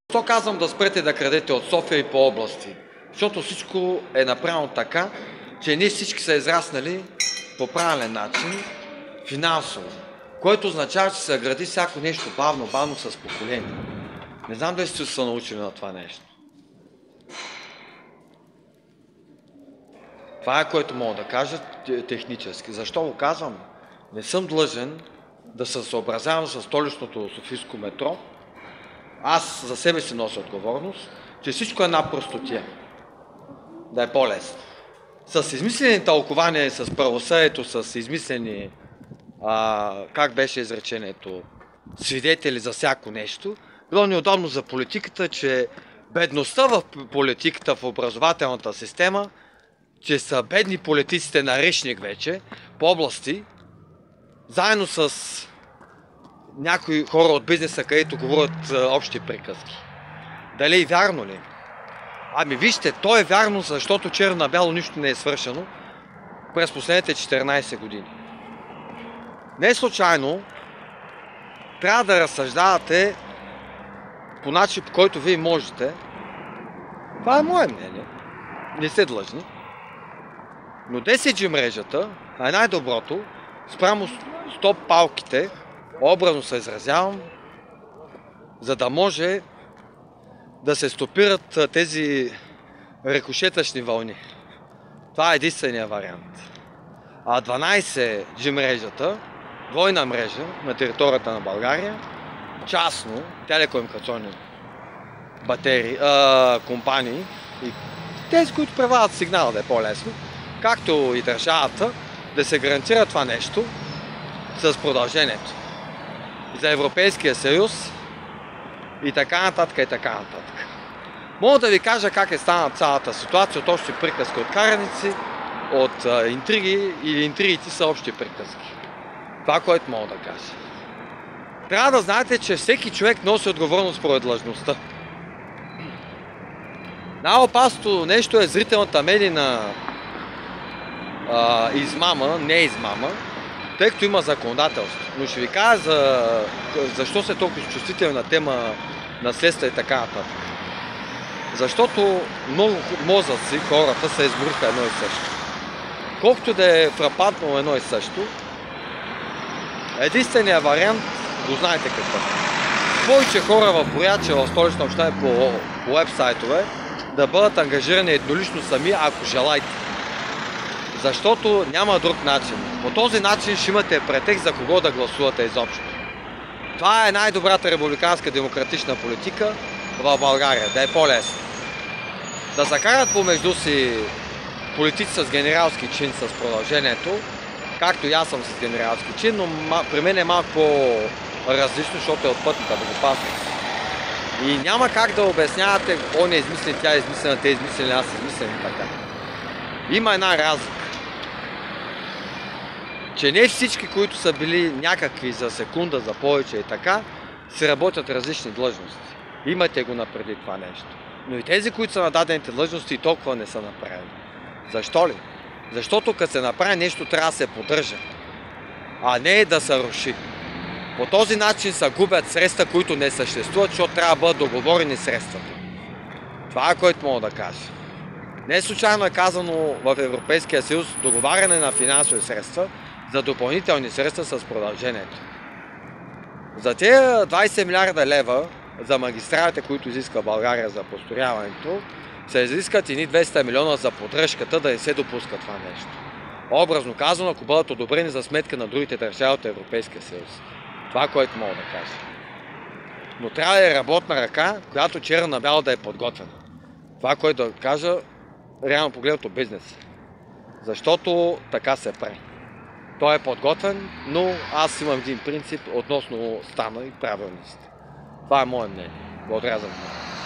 Защо казвам да спрете да крадете от София и по области? Защото всичко е направено така, че ние всички са израснали по правилен начин, финансово, което означава, че се гради всяко нещо бавно с поколение. Не знам дали сте се научили на това нещо. Това е, което мога да кажа технически. Защо го казвам? Не съм длъжен да се съобразявам с столичното софийско метро. Аз за себе си нося отговорност, че всичко е една простотия. Да е по-лесно. С измислени тълкования, с правосъдието, с измислени, как беше изречението, свидетели за всяко нещо, било неудобно за политиката, че бедността в политиката, в образователната система, че са бедни политиците на речник вече, по области, заедно с някои хора от бизнеса, където говорят общи приказки. Дали е вярно ли? Ами вижте, то е вярно, защото черно на бяло нищо не е свършено през последните 14 години. Не случайно трябва да разсъждавате по начин, по който вие можете. Това е мое мнение. Не сте длъжни. Но 10G мрежата е най-доброто спрямо стоп палките, образно се изразявам, за да може да се стопират тези рикошетъчни вълни. Това е единствения вариант. А 12G мрежата, двойна мрежа на територията на България, частно, телекомуникационни компании и тези, които превадат сигнала да е по-лесно, както и държавата, да се гарантира това нещо с продължението. За Европейския съюз и така нататък и така нататък. Мога да ви кажа как е станала цялата ситуация от общи приказки от караници, от интриги или интригите са общи приказки. Това, което мога да кажа. Трябва да знаете, че всеки човек носи отговорност според длъжността. Най-опасното нещо е зрителната медийна измама, не измама, тъй като има законодателство. Но ще ви кажа защо се толкова чувствителна тема наследство и така нататък. Защото много мозъци, хората се избориха едно и също. Колкото да е фрапантно едно и също, единственият вариант го знаете какъв. Повече хора в Бояче, в Столична община по уебсайтове да бъдат ангажирани еднолично сами, ако желаете. Защото няма друг начин. По този начин ще имате претекст за кого да гласувате изобщо. Това е най-добрата републиканска демократична политика в България, да е по-лесно. Да закарат помежду си политици с генералски чин с продължението, както и аз съм с генералски чин, но при мен е малко по-различно, защото е от пътната безопасност. И няма как да обяснявате, он е измислен, тя е измислена, те е измислени, аз измислен и така. Има една разлика. Че не всички, които са били някакви за секунда, за повече и така, се работят различни длъжности. Имате го напреди това нещо. Но и тези, които са на дадените длъжности, и толкова не са направили. Защо ли? Защото като се направи нещо, трябва да се поддържа, а не да се руши. По този начин се губят средства, които не съществуват, защото трябва да бъдат договорени средствата. Това е което мога да кажа. Не случайно е казано в Европейския съюз договаряне на финансови средства за допълнителни средства с продължението. За тези 20 милиарда лева за магистралите, които изиска България за построяването, се изискат едни 200 милиона за поддръжката, да не се допуска това нещо. Образно казано, ако бъдат одобрени за сметка на другите държави от Европейския съюз. Това, което мога да кажа. Но трябва да е работна ръка, която черно на бяло да е подготвена. Това, което да кажа, реално погледнато бизнес. Защото така се прави. Той е подготвен, но аз имам един принцип относно стана и правилност. Това е мое мнение. Благодаря за вниманието.